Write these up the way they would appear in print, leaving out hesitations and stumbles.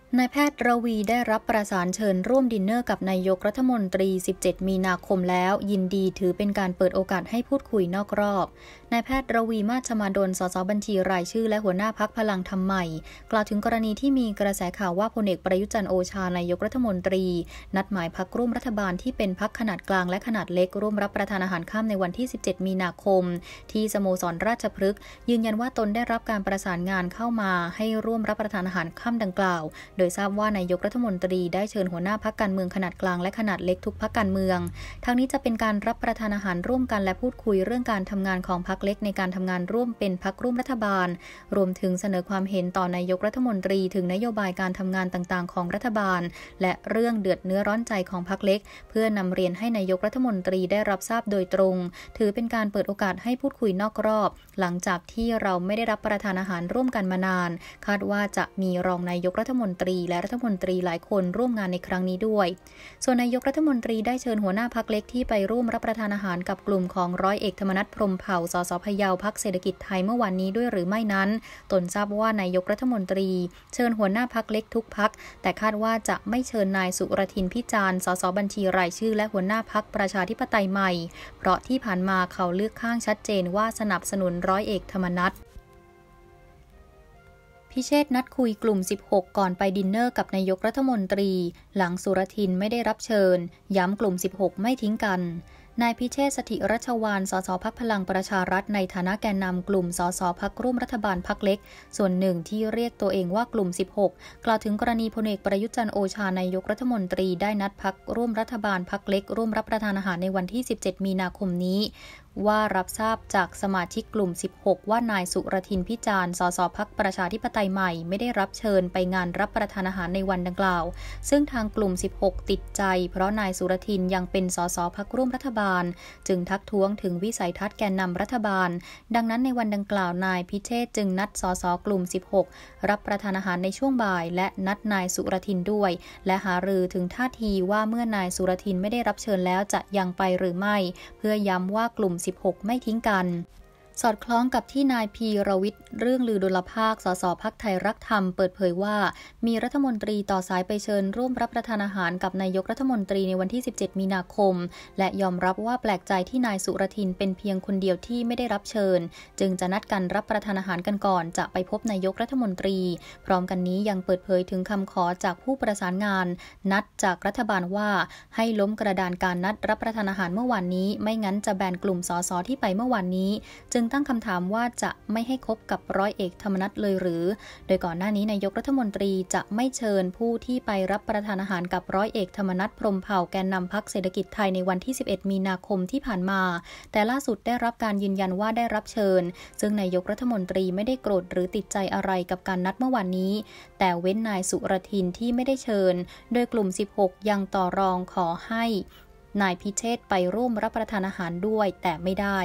นายแพทย์ระวีได้รับประสานเชิญร่วมดินเนอร์กับนายกรัฐมนตรี 17 มีนาคมแล้วยินดีถือเป็นการเปิดโอกาสให้พูดคุยนอกรอบนายแพทย์ระวีมาชมาดล สสบัญชีรายชื่อและหัวหน้าพรรคพลังธรรมใหม่กล่าวถึงกรณีที่มีกระแสข่าวว่าพลเอกประยุทธ์จันทร์โอชานายกรัฐมนตรีนัดหมายพรรคร่วมรัฐบาลที่เป็นพรรคขนาดกลางและขนาดเล็กร่วมรับประทานอาหารค่ำในวันที่ 17 มีนาคมที่สโมสรราชพฤกษ์ยืนยันว่าตนได้รับการประสานงานเข้ามาให้ร่วมรับประทานอาหารค่ำดังกล่าวโดยทราบว่านายกรัฐมนตรีได้เชิญหัวหน้าพรรคการเมืองขนาดกลางและขนาดเล็กทุกพรรคการเมืองทั้งนี้จะเป็นการรับประทานอาหารร่วมกันและพูดคุยเรื่องการทำงานของพรรคเล็กในการทำงานร่วมเป็นพรรคร่วมรัฐบาลรวมถึงเสนอความเห็นต่อนายกรัฐมนตรีถึงนโยบายการทำงานต่างๆของรัฐบาลและเรื่องเดือดเนื้อร้อนใจของพรรคเล็กเพื่อนำเรียนให้นายกรัฐมนตรีได้รับทราบโดยตรงถือเป็นการเปิดโอกาสให้พูดคุยนอกรอบหลังจากที่เราไม่ได้รับประทานอาหารร่วมกันมานานคาดว่าจะมีรองนายกรัฐมนตรีและรัฐมนตรีหลายคนร่วมงานในครั้งนี้ด้วยส่วนนายกรัฐมนตรีได้เชิญหัวหน้าพรรคเล็กที่ไปร่วมรับประทานอาหารกับกลุ่มของร้อยเอกธรรมนัส พรหมเผ่า สสพะเยาพรรคเศรษฐกิจไทยเมื่อวานนี้ด้วยหรือไม่นั้นตนทราบว่านายกรัฐมนตรีเชิญหัวหน้าพรรคเล็กทุกพรรคแต่คาดว่าจะไม่เชิญนายสุรทินพิจารณ์สสบัญชีรายชื่อและหัวหน้าพรรคประชาธิปไตยใหม่เพราะที่ผ่านมาเขาเลือกข้างชัดเจนว่าสนับสนุนร้อยเอกธรรมนัสพิเชษฐ์นัดคุยกลุ่ม 16 ก่อนไปดินเนอร์กับนายกรัฐมนตรีหลังสุรทินไม่ได้รับเชิญย้ำกลุ่ม 16 ไม่ทิ้งกันนายพิเชษฐ์ สถิรัชวาล สสพรรคพลังประชารัฐในฐานะแกนนำกลุ่มสสพรรคร่วมรัฐบาลพรรคเล็กส่วนหนึ่งที่เรียกตัวเองว่ากลุ่ม 16 กล่าวถึงกรณีพลเอกประยุทธ์จันทร์โอชานายกรัฐมนตรีได้นัดพรรคร่วมรัฐบาลพรรคเล็กร่วมรับประทานอาหารในวันที่ 17 มีนาคมนี้ว่ารับทราบจากสมาชิกกลุ่ม 16 ว่านายสุรทินพิจารณ์ สสพรรคประชาธิปไตยใหม่ไม่ได้รับเชิญไปงานรับประทานอาหารในวันดังกล่าวซึ่งทางกลุ่ม 16 ติดใจเพราะนายสุรทินยังเป็นสสพรรคร่วมรัฐบาลจึงทักท้วงถึงวิสัยทัศน์แกนนำรัฐบาลดังนั้นในวันดังกล่าวนายพิเชษฐ์จึงนัดสสกลุ่ม 16 รับประทานอาหารในช่วงบ่ายและนัดนายสุรทินด้วยและหารือถึงท่าทีว่าเมื่อนายสุรทินไม่ได้รับเชิญแล้วจะยังไปหรือไม่เพื่อย้ำว่ากลุ่ม 16 ไม่ทิ้งกันสอดคล้องกับที่นายพีรวิทย์เรื่องลือดุลภาคสสพรรคไทยรักธรรมเปิดเผยว่ามีรัฐมนตรีต่อสายไปเชิญร่วมรับประทานอาหารกับนายกรัฐมนตรีในวันที่ 17 มีนาคมและยอมรับว่าแปลกใจที่นายสุรทินเป็นเพียงคนเดียวที่ไม่ได้รับเชิญจึงจะนัดกันรับประทานอาหารกันก่อนจะไปพบนายกรัฐมนตรีพร้อมกันนี้ยังเปิดเผยถึงคำขอจากผู้ประสานงานนัดจากรัฐบาลว่าให้ล้มกระดานการนัดรับประทานอาหารเมื่อวานนี้ไม่งั้นจะแบนกลุ่มสสที่ไปเมื่อวานนี้จึงตั้งคำถามว่าจะไม่ให้คบกับร้อยเอกธรรมนัสเลยหรือโดยก่อนหน้านี้นายกรัฐมนตรีจะไม่เชิญผู้ที่ไปรับประทานอาหารกับร้อยเอกธรรมนัส พรหมเผ่าแกนนำพรรคเศรษฐกิจไทยในวันที่ 11 มีนาคมที่ผ่านมาแต่ล่าสุดได้รับการยืนยันว่าได้รับเชิญซึ่งนายกรัฐมนตรีไม่ได้โกรธหรือติดใจอะไรกับการนัดเมื่อวานนี้แต่เว้นนายสุรทินที่ไม่ได้เชิญโดยกลุ่ม 16 ยังต่อรองขอให้นายพิเชษฐ์ไปร่วมรับประทานอาหารด้วยแต่ไม่ได้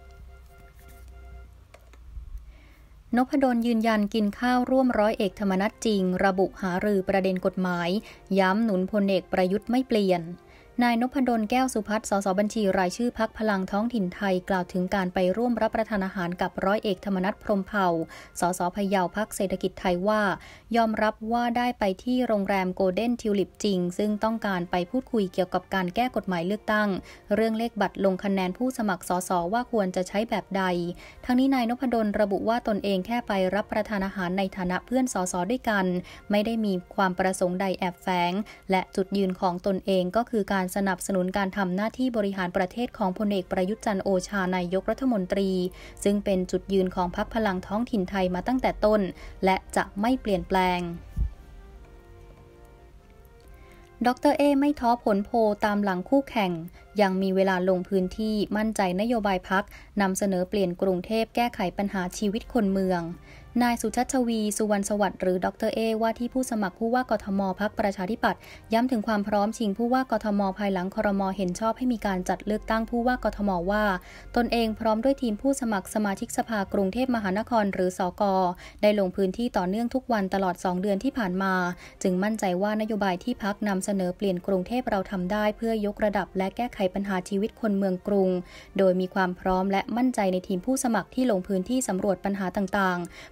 นพดลยืนยันกินข้าวร่วมร้อยเอกธรรมนัสจริงระบุหารือประเด็นกฎหมายย้ำหนุนพลเอกประยุทธ์ไม่เปลี่ยนนายนพดลแก้วสุพัฒน์สสบัญชีรายชื่อพรรคพลังท้องถิ่นไทยกล่าวถึงการไปร่วมรับประทานอาหารกับร้อยเอกธรรมนัส พรหมเผ่าสสพะเยาพรรคเศรษฐกิจไทยว่ายอมรับว่าได้ไปที่โรงแรมโกลเด้นทิวลิปจริงซึ่งต้องการไปพูดคุยเกี่ยวกับการแก้กฎหมายเลือกตั้งเรื่องเลขบัตรลงคะแนนผู้สมัครสสว่าควรจะใช้แบบใดทั้งนี้นายนพดลระบุว่าตนเองแค่ไปรับประทานอาหารในฐานะเพื่อนสสด้วยกันไม่ได้มีความประสงค์ใดแอบแฝงและจุดยืนของตนเองก็คือการสนับสนุนการทำหน้าที่บริหารประเทศของพลเอกประยุทธ์จันทร์โอชานายกรัฐมนตรีซึ่งเป็นจุดยืนของพรรคพลังท้องถิ่นไทยมาตั้งแต่ต้นและจะไม่เปลี่ยนแปลงดร.เอไม่ท้อผลโพลตามหลังคู่แข่งยังมีเวลาลงพื้นที่มั่นใจนโยบายพรรคนำเสนอเปลี่ยนกรุงเทพแก้ไขปัญหาชีวิตคนเมืองนายสุชัชวีสุวรรณสวัสดิ์หรือดร.เอว่าที่ผู้สมัครผู้ว่ากทมพรรคประชาธิปัตย์ย้ำถึงความพร้อมชิงผู้ว่ากทมภายหลังครม.เห็นชอบให้มีการจัดเลือกตั้งผู้ว่ากทมว่าตนเองพร้อมด้วยทีมผู้สมัครสมาชิกสภากรุงเทพมหานครหรือสก.ได้ลงพื้นที่ต่อเนื่องทุกวันตลอด2 เดือนที่ผ่านมาจึงมั่นใจว่านโยบายที่พรรคนำเสนอเปลี่ยนกรุงเทพเราทำได้เพื่อยกระดับและแก้ไขปัญหาชีวิตคนเมืองกรุงโดยมีความพร้อมและมั่นใจในทีมผู้สมัครที่ลงพื้นที่สำรวจปัญหาต่างๆ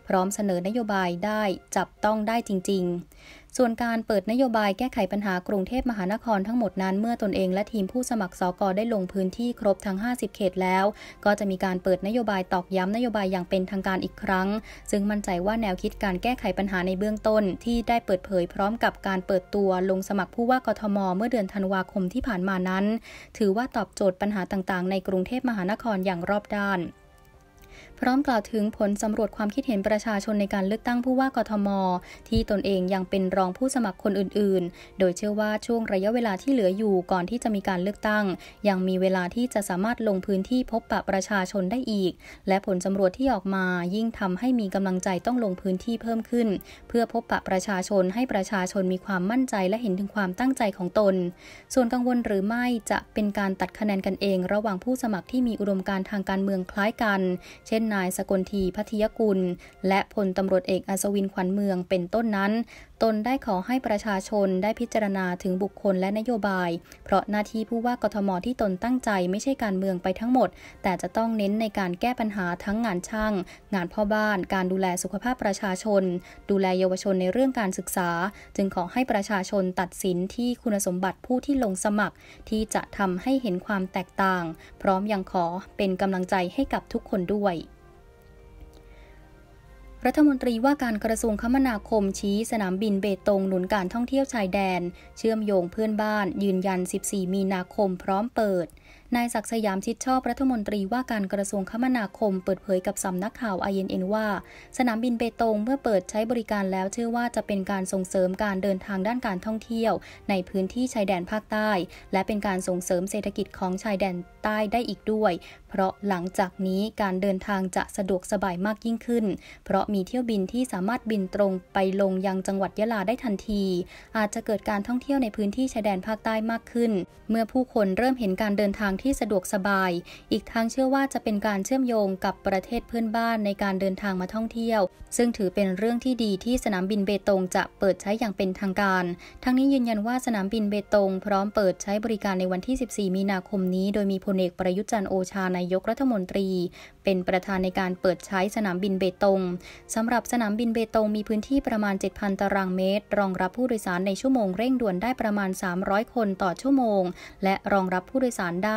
พร้อมเสนอนโยบายได้จับต้องได้จริงๆส่วนการเปิดนโยบายแก้ไขปัญหากรุงเทพมหานครทั้งหมดนั้นเมื่อตนเองและทีมผู้สมัครสก.ได้ลงพื้นที่ครบทั้ง50เขตแล้วก็จะมีการเปิดนโยบายตอกย้ำนโยบายอย่างเป็นทางการอีกครั้งซึ่งมั่นใจว่าแนวคิดการแก้ไขปัญหาในเบื้องต้นที่ได้เปิดเผยพร้อมกับการเปิดตัวลงสมัครผู้ว่ากทมเมื่อเดือนธันวาคมที่ผ่านมานั้นถือว่าตอบโจทย์ปัญหาต่างๆในกรุงเทพมหานครอย่างรอบด้านพร้อมกล่าวถึงผลสำรวจความคิดเห็นประชาชนในการเลือกตั้งผู้ว่ากทมที่ตนเองยังเป็นรองผู้สมัครคนอื่นๆโดยเชื่อว่าช่วงระยะเวลาที่เหลืออยู่ก่อนที่จะมีการเลือกตั้งยังมีเวลาที่จะสามารถลงพื้นที่พบปะประชาชนได้อีกและผลสำรวจที่ออกมายิ่งทำให้มีกำลังใจต้องลงพื้นที่เพิ่มขึ้นเพื่อพบปะประชาชนให้ประชาชนมีความมั่นใจและเห็นถึงความตั้งใจของตนส่วนกังวลหรือไม่จะเป็นการตัดคะแนนกันเองระหว่างผู้สมัครที่มีอุดมการณ์ทางการเมืองคล้ายกันเช่นนายสกลทีพัทยกุลและพลตำรวจเอกอัศวินขวัญเมืองเป็นต้นนั้นตนได้ขอให้ประชาชนได้พิจารณาถึงบุคคลและนโยบายเพราะหน้าที่ผู้ว่ากทมที่ตนตั้งใจไม่ใช่การเมืองไปทั้งหมดแต่จะต้องเน้นในการแก้ปัญหาทั้งงานช่างงานพ่อบ้านการดูแลสุขภาพประชาชนดูแลเยาวชนในเรื่องการศึกษาจึงขอให้ประชาชนตัดสินที่คุณสมบัติผู้ที่ลงสมัครที่จะทำให้เห็นความแตกต่างพร้อมยังขอเป็นกำลังใจให้กับทุกคนด้วยรัฐมนตรีว่าการกระทรวงคมนาคมชี้สนามบินเบตงหนุนการท่องเที่ยวชายแดนเชื่อมโยงเพื่อนบ้านยืนยัน14มีนาคมพร้อมเปิดนายศักดิ์สยามชิดชอบรัฐมนตรีว่าการกระทรวงคมนาคมเปิดเผยกับสำนักข่าว INN ว่าสนามบินเบตงเมื่อเปิดใช้บริการแล้วเชื่อว่าจะเป็นการส่งเสริมการเดินทางด้านการท่องเที่ยวในพื้นที่ชายแดนภาคใต้และเป็นการส่งเสริมเศรษฐกิจของชายแดนใต้ได้อีกด้วยเพราะหลังจากนี้การเดินทางจะสะดวกสบายมากยิ่งขึ้นเพราะมีเที่ยวบินที่สามารถบินตรงไปลงยังจังหวัดยะลาได้ทันทีอาจจะเกิดการท่องเที่ยวในพื้นที่ชายแดนภาคใต้มากขึ้นเมื่อผู้คนเริ่มเห็นการเดินทางที่สะดวกสบายอีกทั้งเชื่อว่าจะเป็นการเชื่อมโยงกับประเทศเพื่อนบ้านในการเดินทางมาท่องเที่ยวซึ่งถือเป็นเรื่องที่ดีที่สนามบินเบตงจะเปิดใช้อย่างเป็นทางการทั้งนี้ยืนยันว่าสนามบินเบตงพร้อมเปิดใช้บริการในวันที่14มีนาคมนี้โดยมีพลเอกประยุทธ์จันทร์โอชานายกรัฐมนตรีเป็นประธานในการเปิดใช้สนามบินเบตงสำหรับสนามบินเบตงมีพื้นที่ประมาณ 7,000 ตารางเมตรรองรับผู้โดยสารในชั่วโมงเร่งด่วนได้ประมาณ300คนต่อชั่วโมงและรองรับผู้โดยสารได้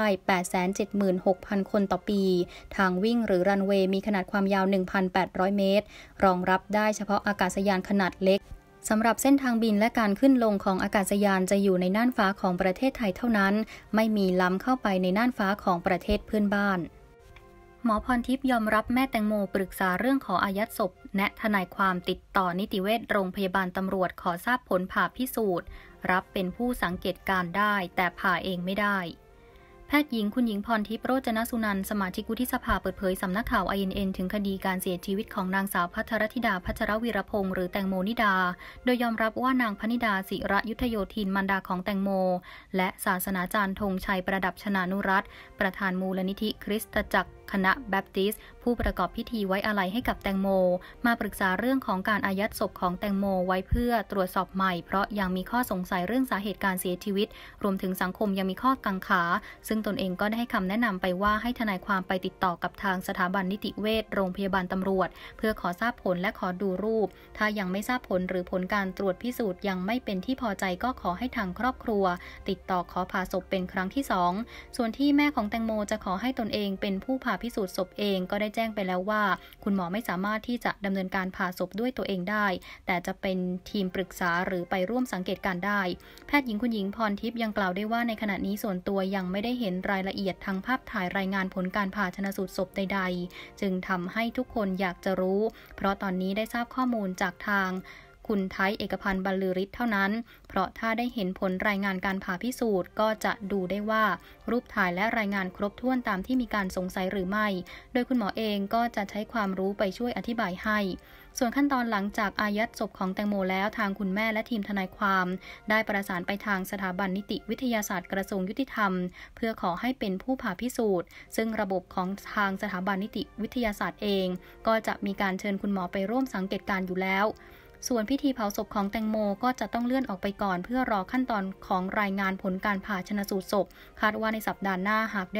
876,000 คนต่อปีทางวิ่งหรือรันเวย์มีขนาดความยาว 1,800 เมตรรองรับได้เฉพาะอากาศยานขนาดเล็กสำหรับเส้นทางบินและการขึ้นลงของอากาศยานจะอยู่ในน่านฟ้าของประเทศไทยเท่านั้นไม่มีล้ำเข้าไปในน่านฟ้าของประเทศเพื่อนบ้านหมอพรทิพย์ยอมรับแม่แตงโมปรึกษาเรื่องขออายัดศพแนะทนายความติดต่อนิติเวชโรงพยาบาลตำรวจขอทราบผลผ่าพิสูจน์รับเป็นผู้สังเกตการได้แต่ผ่าเองไม่ได้แพทย์หญิงคุณหญิงพรทิพย์โรจนสุนันท์สมาชิกวุฒิสภาเปิดเผยสำนักข่าว INN ถึงคดีการเสียชีวิตของนางสาวภัทรธิดาพัชรวีรพงษ์หรือแตงโมนิดาโดยยอมรับว่านางพนิดาศิระยุทธโยธินมารดาของแตงโมและศาสนาจารย์ธงชัยประดับชนานุรัตน์ประธานมูลนิธิคริสตจักรคณะแบปติสต์ผู้ประกอบพิธีไว้อาลัยให้กับแตงโมมาปรึกษาเรื่องของการอายัดศพของแตงโมไว้เพื่อตรวจสอบใหม่เพราะยังมีข้อสงสัยเรื่องสาเหตุการเสียชีวิตรวมถึงสังคมยังมีข้อกังขาซึ่งตนเองก็ได้ให้คำแนะนำไปว่าให้ทนายความไปติดต่อกับทางสถาบันนิติเวชโรงพยาบาลตำรวจเพื่อขอทราบผลและขอดูรูปถ้ายังไม่ทราบผลหรือผลการตรวจพิสูจน์ยังไม่เป็นที่พอใจก็ขอให้ทางครอบครัวติดต่อขอผ่าศพเป็นครั้งที่2ส่วนที่แม่ของแตงโมจะขอให้ตนเองเป็นผู้ผ่าพิสูจน์ศพเองก็ได้แจ้งไปแล้วว่าคุณหมอไม่สามารถที่จะดำเนินการผ่าศพด้วยตัวเองได้แต่จะเป็นทีมปรึกษาหรือไปร่วมสังเกตการได้แพทย์หญิงคุณหญิงพรทิพย์ยังกล่าวได้ว่าในขณะนี้ส่วนตัวยังไม่ได้เห็นรายละเอียดทางภาพถ่ายรายงานผลการผ่าชนสูตรศพใดๆจึงทำให้ทุกคนอยากจะรู้เพราะตอนนี้ได้ทราบข้อมูลจากทางคุณไทยเอกพันธ์บรรลือฤทธิ์เท่านั้นเพราะถ้าได้เห็นผลรายงานการผ่าพิสูจน์ก็จะดูได้ว่ารูปถ่ายและรายงานครบถ้วนตามที่มีการสงสัยหรือไม่โดยคุณหมอเองก็จะใช้ความรู้ไปช่วยอธิบายให้ส่วนขั้นตอนหลังจากอายัดศพของแตงโมแล้วทางคุณแม่และทีมทนายความได้ประสานไปทางสถาบันนิติวิทยาศาสตร์กระทรวงยุติธรรมเพื่อขอให้เป็นผู้ผ่าพิสูจน์ซึ่งระบบของทางสถาบันนิติวิทยาศาสตร์เองก็จะมีการเชิญคุณหมอไปร่วมสังเกตการณ์อยู่แล้วส่วนพิธีเผาศพของแตงโมก็จะต้องเลื่อนออกไปก่อนเพื่อรอขั้นตอนของรายงานผลการผ่าชนสูตรศพคาดว่าในสัปดาห์หน้าหากได้รับ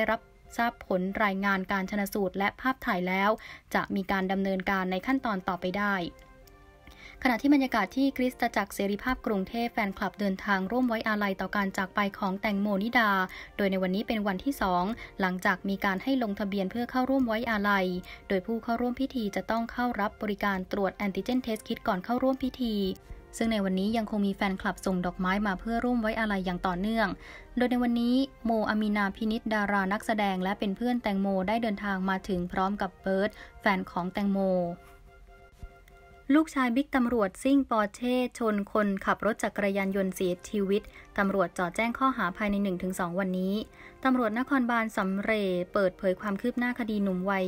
ทราบผลรายงานการชันสูตรและภาพถ่ายแล้วจะมีการดำเนินการในขั้นตอนต่อไปได้ขณะที่บรรยากาศที่คริสตจักรเสรีภาพกรุงเทพแฟนคลับเดินทางร่วมไว้อาลัยต่อการจากไปของแตงโมนิดาโดยในวันนี้เป็นวันที่2หลังจากมีการให้ลงทะเบียนเพื่อเข้าร่วมไว้อาลัยโดยผู้เข้าร่วมพิธีจะต้องเข้ารับบริการตรวจแอนติเจนเทสคิทก่อนเข้าร่วมพิธีซึ่งในวันนี้ยังคงมีแฟนคลับส่งดอกไม้มาเพื่อร่วมไว้อาลัยอย่างต่อเนื่องโดยในวันนี้โมอามีนาพินิจดารานักแสดงและเป็นเพื่อนแตงโมได้เดินทางมาถึงพร้อมกับเบิร์ตแฟนของแตงโมลูกชายบิ๊กตำรวจซิ่งปอร์เช่ชนคนขับรถจักรยานยนต์เสียชีวิตตำรวจจ่อแจ้งข้อหาภายใน 1-2 วันนี้ตำรวจนครบาลสำเร็จเปิดเผยความคืบหน้าคดีหนุ่มวัย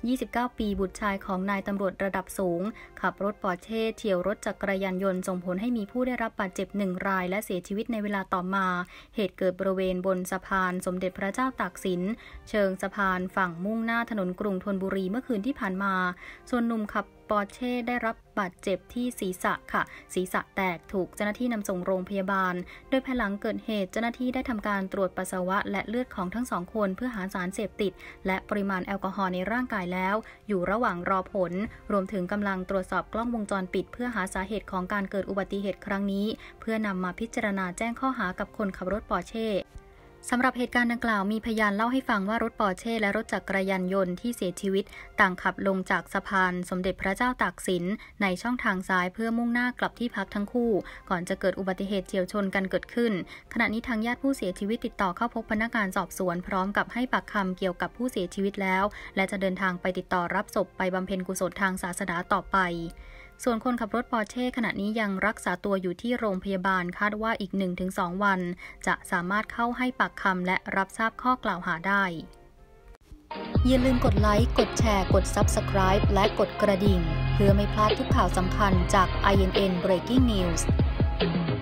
29 ปีบุตรชายของนายตำรวจระดับสูงขับรถปอร์เช่เฉี่ยวรถจักรยานยนต์ส่งผลให้มีผู้ได้รับบาดเจ็บ1 รายและเสียชีวิตในเวลาต่อมาเหตุเกิดบริเวณบนสะพานสมเด็จพระเจ้าตากสินเชิงสะพานฝั่งมุ่งหน้าถนนกรุงธนบุรีเมื่อคืนที่ผ่านมาส่วนหนุ่มขับปอร์เช่ได้รับบาดเจ็บที่ศีรษะค่ะศีรษะแตกถูกเจ้าหน้าที่นำส่งโรงพยาบาลโดยภายหลังเกิดเหตุเจ้าหน้าที่ได้ทำการตรวจปัสสาวะและเลือดของทั้ง2 คนเพื่อหาสารเสพติดและปริมาณแอลกอฮอล์ในร่างกายแล้วอยู่ระหว่างรอผลรวมถึงกำลังตรวจสอบกล้องวงจรปิดเพื่อหาสาเหตุของการเกิดอุบัติเหตุครั้งนี้เพื่อนำมาพิจารณาแจ้งข้อหากับคนขับรถปอร์เช่สำหรับเหตุการณ์ดังกล่าวมีพยานเล่าให้ฟังว่ารถปอร์เช่และรถจักรยานยนต์ที่เสียชีวิตต่างขับลงจากสะพานสมเด็จพระเจ้าตากสินในช่องทางซ้ายเพื่อมุ่งหน้ากลับที่พักทั้งคู่ก่อนจะเกิดอุบัติเหตุเฉี่ยวชนกันเกิดขึ้นขณะนี้ทางญาติผู้เสียชีวิตติดต่อเข้าพบพนักงานสอบสวนพร้อมกับให้ปากคำเกี่ยวกับผู้เสียชีวิตแล้วและจะเดินทางไปติดต่อรับศพไปบำเพ็ญกุศลทางศาสนาต่อไปส่วนคนขับรถปอร์เช่ขณะนี้ยังรักษาตัวอยู่ที่โรงพยาบาลคาดว่าอีก 1-2 วันจะสามารถเข้าให้ปากคำและรับทราบข้อกล่าวหาได้อย่าลืมกดไลค์กดแชร์กด Subscribe และกดกระดิ่งเพื่อไม่พลาดทุกข่าวสำคัญจาก INN Breaking News